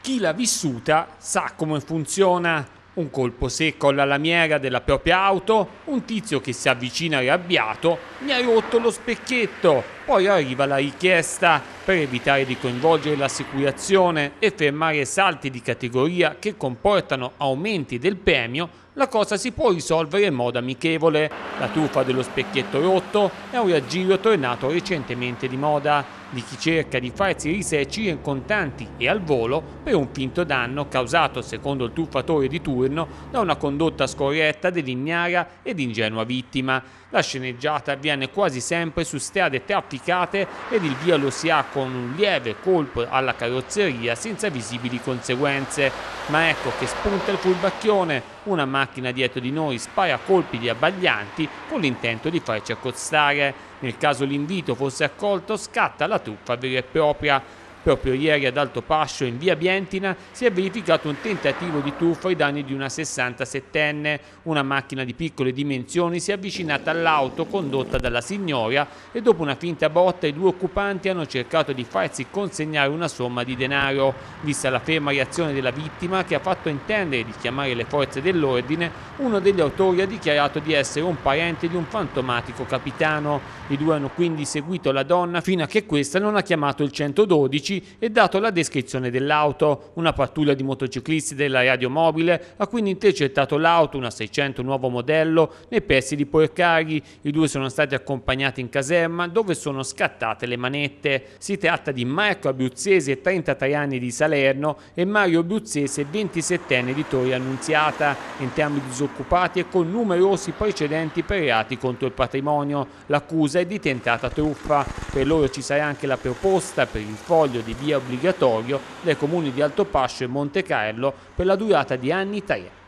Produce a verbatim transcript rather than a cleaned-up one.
Chi l'ha vissuta sa come funziona. Un colpo secco alla lamiera della propria auto, un tizio che si avvicina arrabbiato, mi ha rotto lo specchietto, poi arriva la richiesta per evitare di coinvolgere l'assicurazione e fermare salti di categoria che comportano aumenti del premio. La cosa si può risolvere in modo amichevole. La truffa dello specchietto rotto è un raggiro tornato recentemente di moda, di chi cerca di farsi risarcire in contanti e al volo per un finto danno causato, secondo il truffatore di turno, da una condotta scorretta dell'ignara ed ingenua vittima. La sceneggiata avviene quasi sempre su strade trafficate ed il via lo si ha con un lieve colpo alla carrozzeria senza visibili conseguenze. Ma ecco che spunta il furbacchione. Una macchina dietro di noi spara colpi di abbaglianti con l'intento di farci accostare. Nel caso l'invito fosse accolto, scatta la truffa vera e propria. Proprio ieri ad Altopascio, in via Bientina, si è verificato un tentativo di truffa ai danni di una sessantasettenne. Una macchina di piccole dimensioni si è avvicinata all'auto condotta dalla signora e dopo una finta botta i due occupanti hanno cercato di farsi consegnare una somma di denaro. Vista la ferma reazione della vittima, che ha fatto intendere di chiamare le forze dell'ordine, uno degli autori ha dichiarato di essere un parente di un fantomatico capitano. I due hanno quindi seguito la donna fino a che questa non ha chiamato il centododici e dato la descrizione dell'auto. Una pattuglia di motociclisti della radiomobile ha quindi intercettato l'auto, una seicento nuovo modello, nei pressi di Porcari. I due sono stati accompagnati in caserma dove sono scattate le manette. Si tratta di Marco Abruzzese, trentatré anni, di Salerno, e Mario Abruzzese, ventisettenne, di Torre Annunziata, entrambi disoccupati e con numerosi precedenti per reati contro il patrimonio. L'accusa è di tentata truffa. Per loro ci sarà anche la proposta per il foglio di via obbligatorio dai comuni di Altopascio e Montecarlo per la durata di anni tre.